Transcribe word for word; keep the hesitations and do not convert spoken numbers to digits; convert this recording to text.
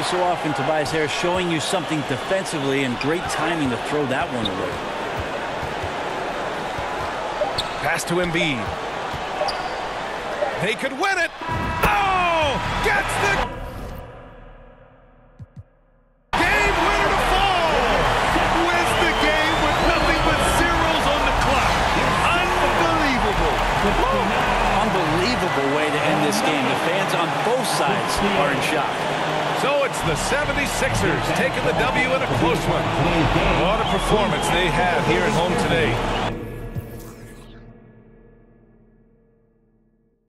so often, Tobias Harris showing you something defensively, and great timing to throw that one away. Pass to Embid. They could win it. Oh! Gets the game winner to fall. Wins the game with nothing but zeros on the clock. Unbelievable. Unbelievable way to end this game. The fans on both sides are in shock. So it's the seventy-sixers taking the W in a close one. What a performance they have here at home today.